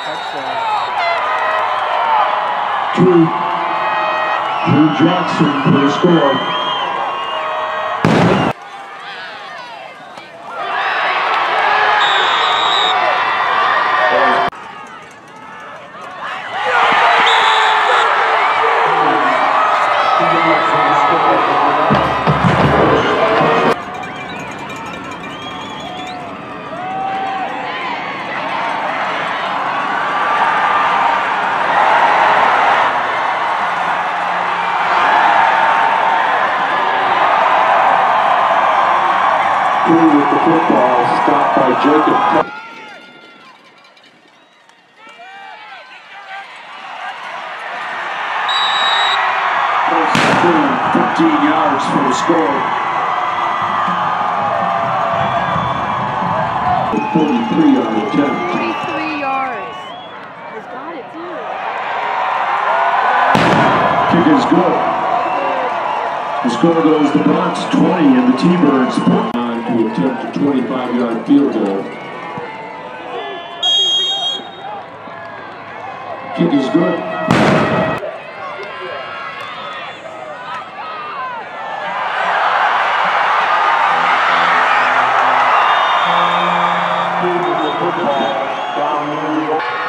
Drew Jackson for the score. With the football, stopped by Jacob. 15 yards for the score. 43-yard attempt. 43 yards. He's got it too. Kick is good. The score goes the Bronx 20 and the T-Birds to attempt a 25-yard field goal. Kick is good. Down